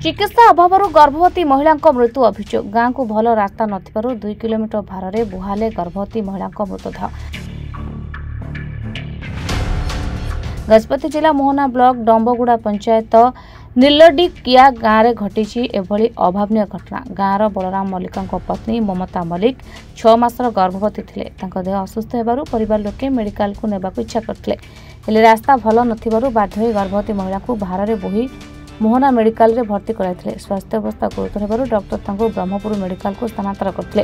चिकित्सा अभाव गर्भवती महिला मृत्यु अभियोग गाँव को भल रास्ता न 2 किलोमीटर भार में बुहाले गर्भवती महिला मृतदेह। गजपति जिला मोहना ब्लॉक डंबगुड़ा पंचायत नीलडीकिया गाँव में घटी एभली अभावन घटना। गाँवर बलराम मल्लिक पत्नी ममता मल्लिक 6 मासर गर्भवती थे। देह असुस्थ होबारु परिवार लोके मेडिकल को नेबाकु इच्छा करथिले, हेले रास्ता भल नथिबारु बाध्य होई गर्भवती महिला को भार में बोही मोहना मेडिकल रे भर्ती कराइथिले। स्वास्थ्य अवस्था गुरुतर होबारु डॉक्टर तांको ब्रह्मपुर मेडिकल को स्थानांतर करथिले।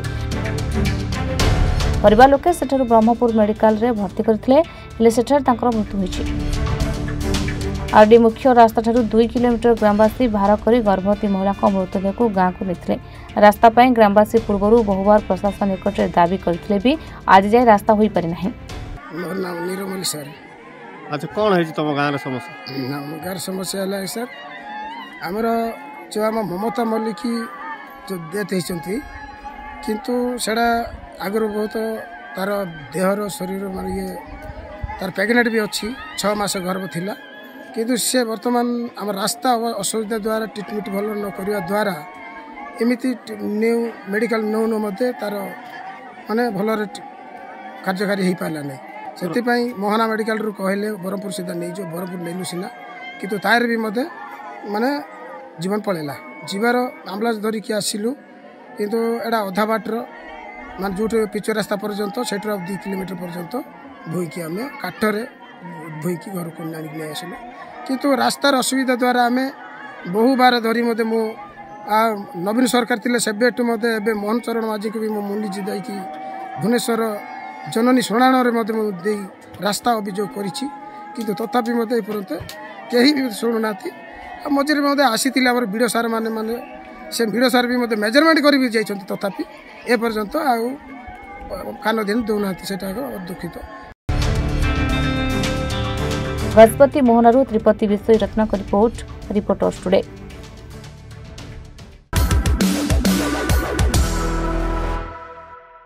परिवार लोके सेठारु ब्रह्मपुर मेडिकल रे भर्ती करथिले, हेले सेठार तांकर मृत्यु होइछि। आरडी मुख्य रास्ता ठारू 2 किलोमीटर ग्रामवासी भार करी गर्भवती महिला मृतदेह को गाँव को नेथिले। रास्ता पाई ग्रामवासी पूर्वरु बहुबार प्रशासन निकट में दाबी करथिले भी आज जाय रास्ता होई पारि नाही। अच्छा कौन है तुम गाँव समस्या? गाँव समस्या है सर, आमर जो आम ममता मल्लिक जो डेथ होती किंतु सेटा आगर बहुत तार देहर शरीर मान ये तार प्रेगनेंट भी अच्छी 6 मास गर्भ थिला, किंतु से बर्तमान आम रास्ता असुविधा द्वारा ट्रिटमेंट भल न करने द्वारा एमती न्यू मेडिकल नौन मध्य तार माने भल कार्यकारी हो पारा नहीं। से मोहना मेडिकल रू कहले ब्रह्मपुर सीधा नहीं जो ब्रह्मपुर नेलु सीना, किंतु तार भी मते माने जीवन पड़ेगा। जीवार आम्बुलांस धरिकी आसिलु, किंतु एडा अधा बाटर मान जो पिच रास्ता पर्यंत से 2 किलोमीटर पर्यंत भूईकी आम काठरे भूईकी घर को नहीं आसिलु, किंतु रास्तार असुविधा द्वारा आम बहु बार धरी मते मो नवीन सरकार थिले सेबेटू मते एबे मोहन चरण माझी को भी मो मुंडी जिदाई भुवनेश्वर जननी शुणाण दे रास्ता अभियोग करिछि, किंतु तथापि मते एपर्यंत केही भी शुणुना। मझे मत आसी भिड़ सार माने माने से भिड़ सार भी मत मेजरमेंट कर भी जाइछन्ति, तथापि ए पर्यंत आउ कान दिन दौना सेटा दुखित। गजपति मोहनारू त्रिपति विश्व रत्नाकर रिपोर्टर्स टुडे।